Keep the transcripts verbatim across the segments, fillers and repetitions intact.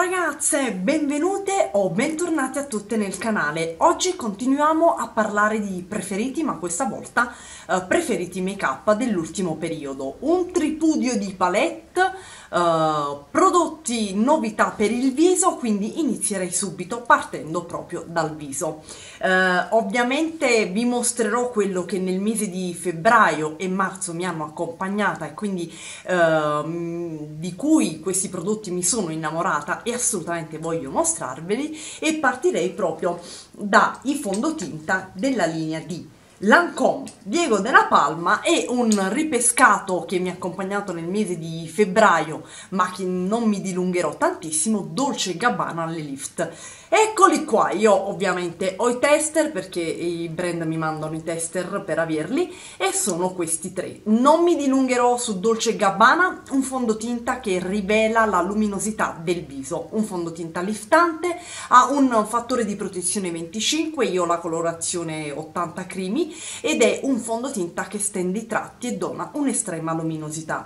ragazze, benvenute o bentornate a tutte nel canale. Oggi continuiamo a parlare di preferiti, ma questa volta eh, preferiti make up dell'ultimo periodo. Un tripudio di palette, eh, prodotti novità per il viso, quindi inizierei subito partendo proprio dal viso. Eh, ovviamente vi mostrerò quello che nel mese di febbraio e marzo mi hanno accompagnata e quindi eh, di cui questi prodotti mi sono innamorata e assolutamente voglio mostrarveli, e partirei proprio dai fondotinta della linea di Lancôme Diego Della Palma e un ripescato che mi ha accompagnato nel mese di febbraio ma che non mi dilungherò tantissimo, Dolce e Gabbana Le Lift. Eccoli qua. Io ovviamente ho i tester perché i brand mi mandano i tester per averli e sono questi tre. Non mi dilungherò su Dolce e Gabbana, un fondotinta che rivela la luminosità del viso, un fondotinta liftante, ha un fattore di protezione venticinque, io ho la colorazione ottanta Creamy, ed è un fondotinta che stende i tratti e dona un'estrema luminosità.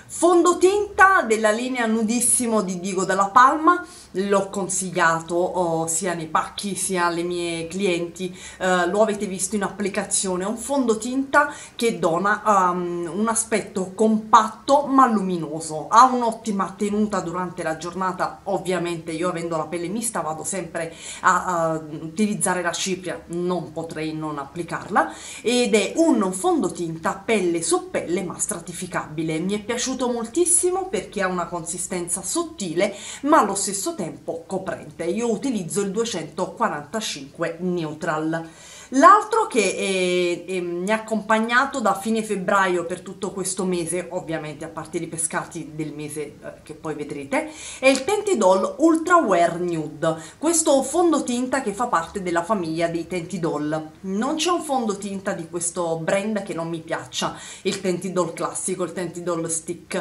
Fondotinta della linea Nudissimo di Diego Della Palma, l'ho consigliato oh, sia nei pacchi sia alle mie clienti, uh, lo avete visto in applicazione, è un fondotinta che dona um, un aspetto compatto ma luminoso, ha un'ottima tenuta durante la giornata. Ovviamente io, avendo la pelle mista, vado sempre a, a utilizzare la cipria, non potrei non applicarla, ed è un fondotinta pelle su pelle ma stratificabile. Mi è piaciuto moltissimo perché ha una consistenza sottile ma allo stesso tempo coprente. Io utilizzo il duecentoquarantacinque Neutral. L'altro che è, è, mi ha accompagnato da fine febbraio per tutto questo mese, ovviamente a parte i pescati del mese eh, che poi vedrete, è il Tentidol Ultra Wear Nude, questo fondotinta che fa parte della famiglia dei Tentidol. Non c'è un fondotinta di questo brand che non mi piaccia, il Tentidol classico, il Tentidol Stick,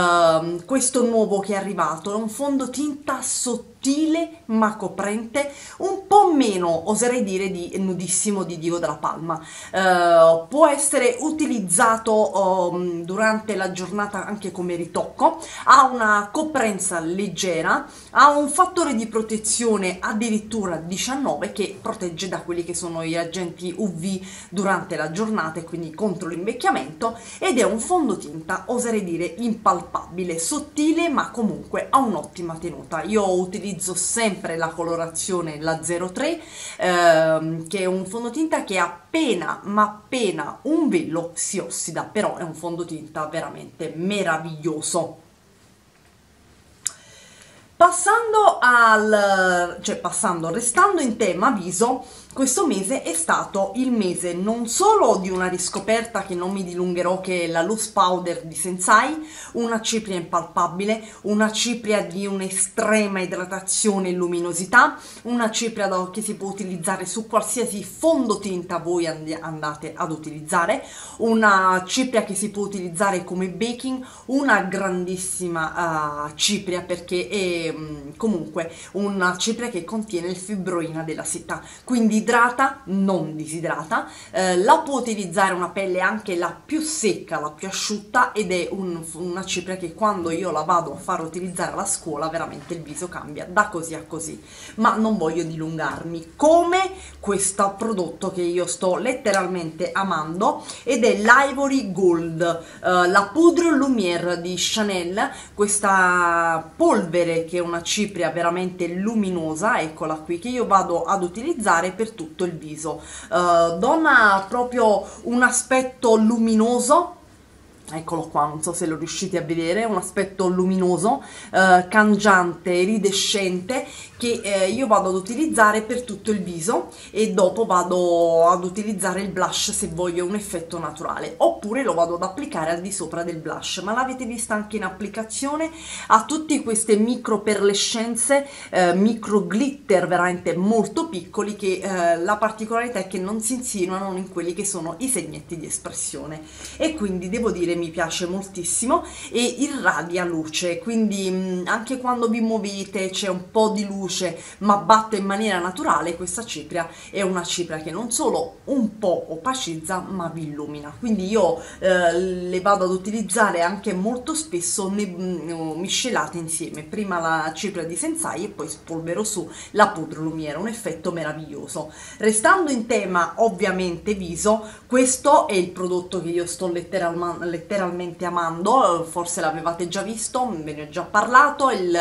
uh, questo nuovo che è arrivato è un fondotinta sottile ma coprente, un po' meno, oserei dire, di Nudissimo di Diego Della Palma. Uh, può essere utilizzato um, durante la giornata anche come ritocco, ha una coprenza leggera, ha un fattore di protezione addirittura diciannove che protegge da quelli che sono gli agenti U V durante la giornata e quindi contro l'invecchiamento, ed è un fondotinta, oserei dire, impalpabile, sottile ma comunque ha un'ottima tenuta. Io utilizzo sempre la colorazione la zero tre, ehm, che è un fondotinta che appena ma appena un velo si ossida, però è un fondotinta veramente meraviglioso. Passando al, cioè passando, restando in tema viso, questo mese è stato il mese non solo di una riscoperta che non mi dilungherò, che è la Loose Powder di Sensai, una cipria impalpabile, una cipria di un'estrema idratazione e luminosità, una cipria da, che si può utilizzare su qualsiasi fondotinta voi and andate ad utilizzare, una cipria che si può utilizzare come baking, una grandissima uh, cipria perché è um, comunque una cipria che contiene il fibroina della seta, quindi idrata, non disidrata, eh, la può utilizzare una pelle anche la più secca, la più asciutta, ed è un, una cipria che quando io la vado a far utilizzare alla scuola veramente il viso cambia da così a così. Ma non voglio dilungarmi, come questo prodotto che io sto letteralmente amando, ed è l'Ivory Gold, eh, la Poudre Lumière di Chanel, questa polvere che è una cipria veramente luminosa, eccola qui, che io vado ad utilizzare per tutto il viso. Uh, dona proprio un aspetto luminoso, eccolo qua, non so se lo riuscite a vedere, un aspetto luminoso, eh, cangiante, iridescente, che eh, io vado ad utilizzare per tutto il viso, e dopo vado ad utilizzare il blush se voglio un effetto naturale, oppure lo vado ad applicare al di sopra del blush. Ma l'avete vista anche in applicazione, ha tutte queste micro perlescenze, eh, micro glitter veramente molto piccoli, che eh, la particolarità è che non si insinuano in quelli che sono i segnetti di espressione, e quindi devo dire mi piace moltissimo e irradia luce, quindi mh, anche quando vi muovete c'è un po' di luce ma batte in maniera naturale. Questa cipria è una cipria che non solo un po' opacizza ma vi illumina, quindi io eh, le vado ad utilizzare anche molto spesso ne, mh, miscelate insieme, prima la cipria di Sensai e poi spolvero su la Poudre Lumière, un effetto meraviglioso. Restando in tema ovviamente viso, questo è il prodotto che io sto letteral letteralmente amando, forse l'avevate già visto, ve ne ho già parlato, il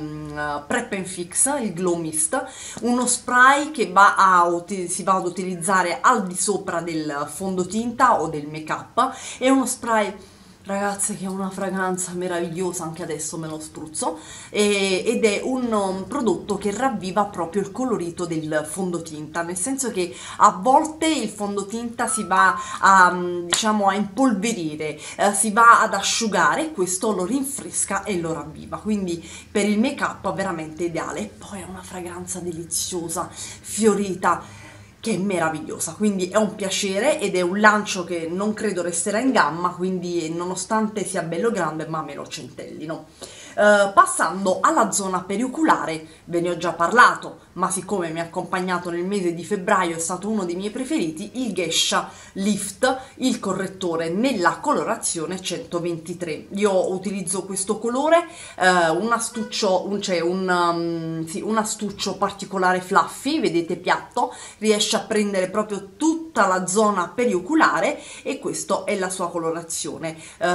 um, Prep and Fix, il Glow Mist, uno spray che va a, si va ad utilizzare al di sopra del fondotinta o del make up. È uno spray, ragazze, che ha una fragranza meravigliosa, anche adesso me lo spruzzo, e, ed è un, un prodotto che ravviva proprio il colorito del fondotinta, nel senso che a volte il fondotinta si va a, diciamo, a impolverire, eh, si va ad asciugare, questo lo rinfresca e lo ravviva, quindi per il make up veramente ideale. E poi ha una fragranza deliziosa, fiorita, che è meravigliosa, quindi è un piacere ed è un lancio che non credo resterà in gamma, quindi nonostante sia bello grande ma me lo centellino. Uh, passando alla zona perioculare, ve ne ho già parlato, ma siccome mi ha accompagnato nel mese di febbraio, è stato uno dei miei preferiti, il Geisha Lift, il correttore nella colorazione centoventitré. Io utilizzo questo colore, uh, un astuccio, un, cioè un, um, sì, un astuccio particolare fluffy, vedete, piatto, riesce a prendere proprio tutta la zona perioculare e questa è la sua colorazione.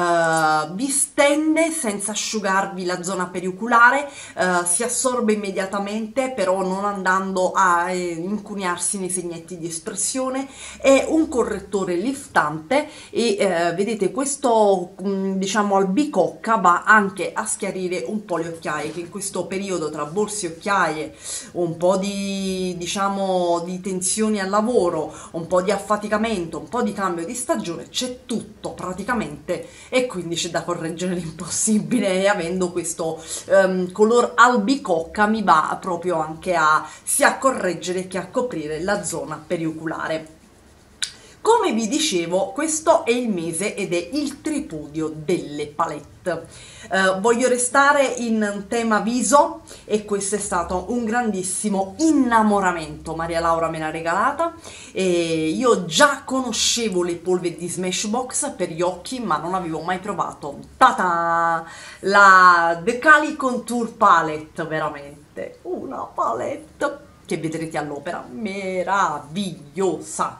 Uh, vi stende senza asciugarvi la zona perioculare, uh, si assorbe immediatamente, però non andando a eh, incunearsi nei segnetti di espressione. È un correttore liftante e eh, vedete, questo mh, diciamo albicocca va anche a schiarire un po' le occhiaie, che in questo periodo tra borse, occhiaie, un po' di diciamo di tensioni al lavoro, un po' di affaticamento, un po' di cambio di stagione, c'è tutto praticamente, e quindi c'è da correggere l'impossibile, e avendo questo um, color albicocca mi va proprio anche a sia a correggere che a coprire la zona perioculare. Come vi dicevo, questo è il mese ed è il tripudio delle palette. Uh, voglio restare in tema viso e questo è stato un grandissimo innamoramento. Maria Laura me l'ha regalata e io già conoscevo le polveri di Smashbox per gli occhi, ma non avevo mai provato. Ta-ta! La The Cali Contour Palette, veramente una palette che vedrete all'opera, meravigliosa,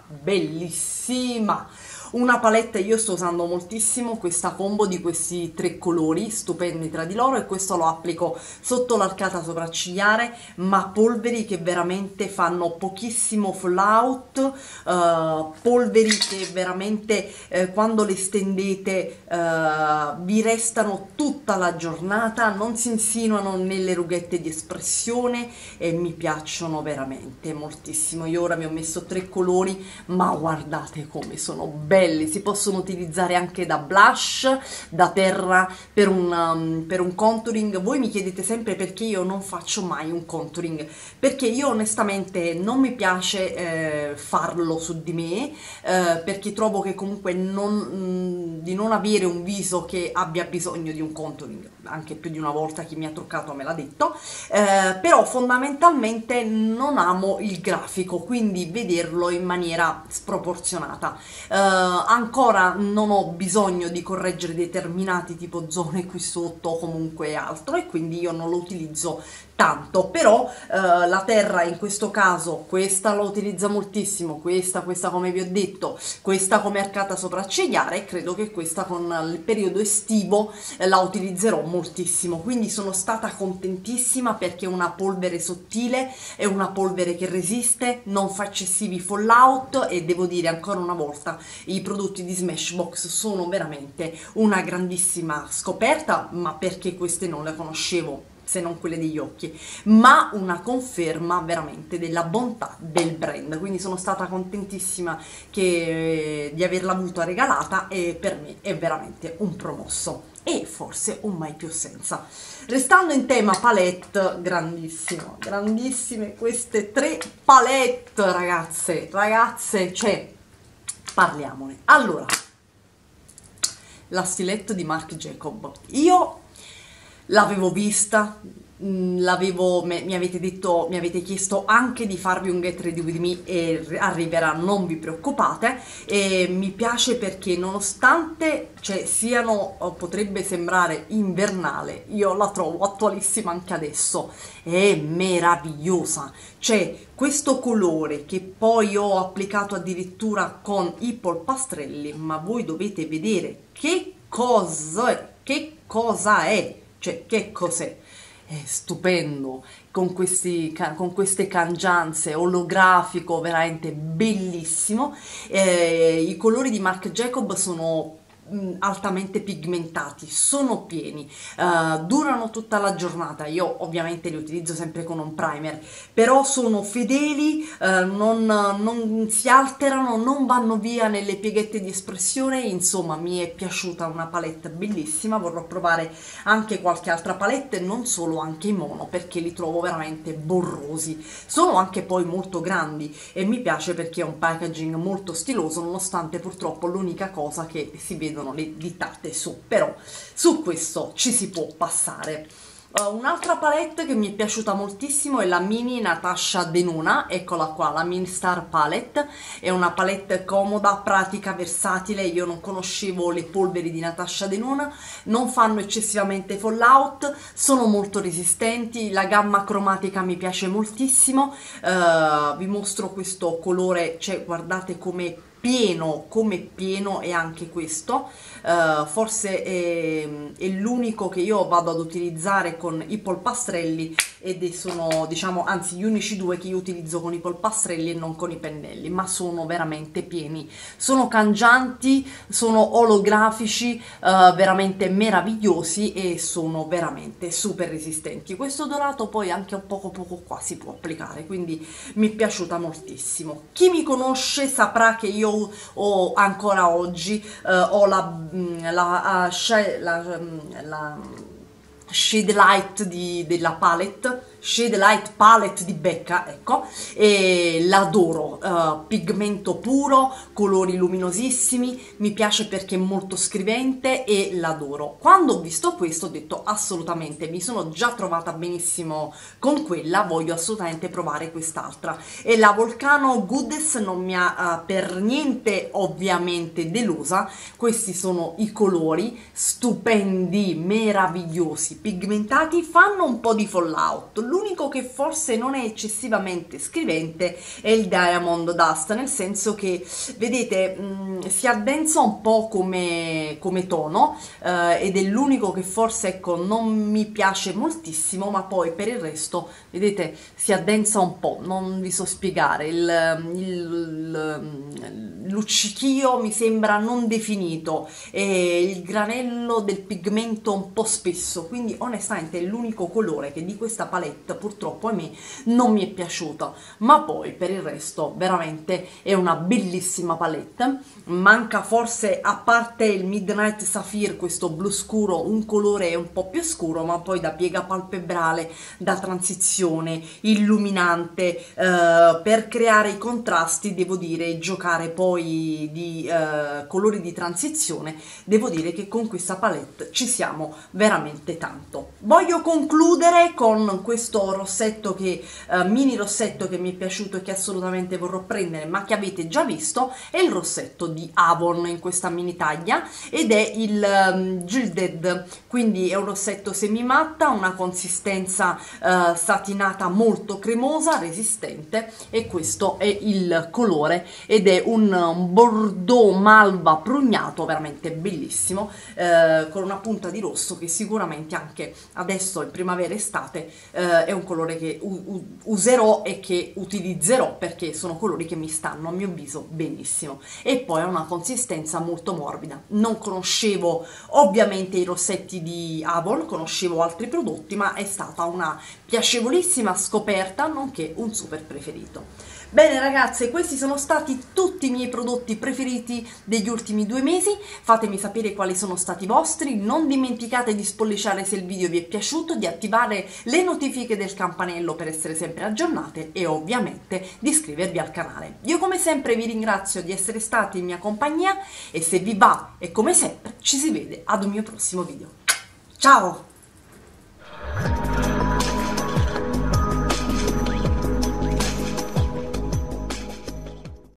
bellissima. Una palette, io sto usando moltissimo questa combo di questi tre colori stupendi tra di loro, e questo lo applico sotto l'arcata sopraccigliare, ma polveri che veramente fanno pochissimo fallout, uh, polveri che veramente eh, quando le stendete uh, vi restano tutta la giornata, non si insinuano nelle rughette di espressione e mi piacciono veramente moltissimo. Io ora mi ho messo tre colori, ma guardate come sono belli. Si possono utilizzare anche da blush, da terra, per un, um, per un contouring. Voi mi chiedete sempre perché io non faccio mai un contouring, perché io onestamente non mi piace eh, farlo su di me, eh, perché trovo che comunque non, mh, di non avere un viso che abbia bisogno di un contouring. Anche più di una volta chi mi ha truccato me l'ha detto, eh, però fondamentalmente non amo il grafico, quindi vederlo in maniera sproporzionata. Eh, ancora non ho bisogno di correggere determinati tipo zone qui sotto o comunque altro, e quindi io non lo utilizzo tanto. Però eh, la terra in questo caso, questa lo utilizza moltissimo, questa, questa come vi ho detto, questa come arcata sopraccigliare, e credo che questa con il periodo estivo eh, la utilizzerò moltissimo, quindi sono stata contentissima perché è una polvere sottile, è una polvere che resiste, non fa eccessivi fallout, e devo dire ancora una volta i prodotti di Smashbox sono veramente una grandissima scoperta, ma perché queste non le conoscevo se non quelle degli occhi, ma una conferma veramente della bontà del brand, quindi sono stata contentissima che, di averla avuta regalata, e per me è veramente un promosso e forse un mai più senza. Restando in tema palette, grandissimo, grandissime queste tre palette, ragazze, ragazze, cioè parliamone. Allora, la Stiletto di Marc Jacob. Io l'avevo vista, mh, l'avevo, me- mi avete detto, mi avete chiesto anche di farvi un Get Ready With Me e r- arriverà, non vi preoccupate, e mi piace perché nonostante cioè, siano, o potrebbe sembrare invernale, io la trovo attualissima anche adesso, è meravigliosa, c'è questo colore che poi ho applicato addirittura con i polpastrelli, ma voi dovete vedere che cosa è, che cosa è. Cioè, che cos'è? È stupendo, con questi, ca- con queste cangianze, olografico, veramente bellissimo. Eh, i colori di Marc Jacob sono mh, altamente pigmentati, sono pieni, eh, durano tutta la giornata. Io ovviamente li utilizzo sempre con un primer, però sono fedeli, eh, non, non si alterano, non vanno via nelle pieghette di espressione. Insomma, mi è piaciuta, una palette bellissima. Vorrò provare anche qualche altra palette, non solo, anche i mono, perché li trovo veramente borrosi. Sono anche poi molto grandi e mi piace perché è un packaging molto stiloso, nonostante purtroppo l'unica cosa che si vedono le ditate su, però su questo ci si può passare. Uh, un'altra palette che mi è piaciuta moltissimo è la mini Natasha Denona, eccola qua, la Mini Star Palette. È una palette comoda, pratica, versatile. Io non conoscevo le polveri di Natasha Denona, non fanno eccessivamente fallout, sono molto resistenti, la gamma cromatica mi piace moltissimo. Uh, vi mostro questo colore, cioè guardate come pieno, come pieno è anche questo. Uh, forse è, è l'unico che io vado ad utilizzare con i polpastrelli, ed sono, diciamo, anzi gli unici due che io utilizzo con i polpastrelli e non con i pennelli, ma sono veramente pieni, sono cangianti, sono olografici, uh, veramente meravigliosi, e sono veramente super resistenti. Questo dorato poi anche un poco poco qua si può applicare, quindi mi è piaciuta moltissimo. Chi mi conosce saprà che io ho ancora oggi uh, ho la, la, uh, la, la Shade Light di, della palette, Shade Light Palette di Becca, ecco, e l'adoro, uh, pigmento puro, colori luminosissimi, mi piace perché è molto scrivente e l'adoro. Quando ho visto questo ho detto assolutamente, mi sono già trovata benissimo con quella, voglio assolutamente provare quest'altra. E la Volcano Goddess non mi ha uh, per niente ovviamente delusa. Questi sono i colori, stupendi, meravigliosi, pigmentati, fanno un po' di fallout. L'unico che forse non è eccessivamente scrivente è il Diamond Dust, nel senso che, vedete, mh, si addensa un po' come, come tono, eh, ed è l'unico che forse, ecco, non mi piace moltissimo, ma poi per il resto, vedete, si addensa un po', non vi so spiegare, il, il, luccichio mi sembra non definito, e il granello del pigmento un po' spesso, quindi onestamente è l'unico colore che di questa palette purtroppo a me non mi è piaciuto, ma poi per il resto veramente è una bellissima palette. Manca forse, a parte il Midnight Sapphire, questo blu scuro, un colore un po' più scuro, ma poi da piega palpebrale, da transizione, illuminante, eh, per creare i contrasti devo dire, giocare poi di eh, colori di transizione, devo dire che con questa palette ci siamo veramente tanto. Voglio concludere con questo rossetto che uh, mini rossetto che mi è piaciuto e che assolutamente vorrò prendere, ma che avete già visto, è il rossetto di Avon in questa mini taglia, ed è il um, Gilded, quindi è un rossetto semimatta, una consistenza uh, satinata molto cremosa, resistente, e questo è il colore, ed è un, un bordeaux malva prugnato, veramente bellissimo, uh, con una punta di rosso che sicuramente anche adesso in primavera estate uh, è un colore che userò e che utilizzerò, perché sono colori che mi stanno a mio viso benissimo. E poi ha una consistenza molto morbida. Non conoscevo ovviamente i rossetti di Avon, conoscevo altri prodotti, ma è stata una piacevolissima scoperta, nonché un super preferito. Bene ragazze, questi sono stati tutti i miei prodotti preferiti degli ultimi due mesi. Fatemi sapere quali sono stati i vostri, non dimenticate di spolliciare se il video vi è piaciuto, di attivare le notifiche del campanello per essere sempre aggiornate e ovviamente di iscrivervi al canale. Io come sempre vi ringrazio di essere stati in mia compagnia e se vi va e come sempre ci si vede ad un mio prossimo video. Ciao!